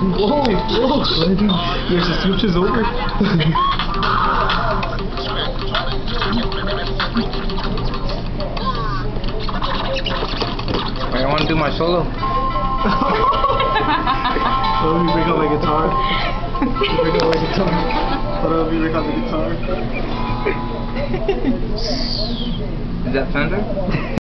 Whoa, whoa. What did I do? There's the switches over. I want to do my solo. Let me bring out my guitar. Bring out my guitar. Hold on, let me bring out the guitar. Is that Fender?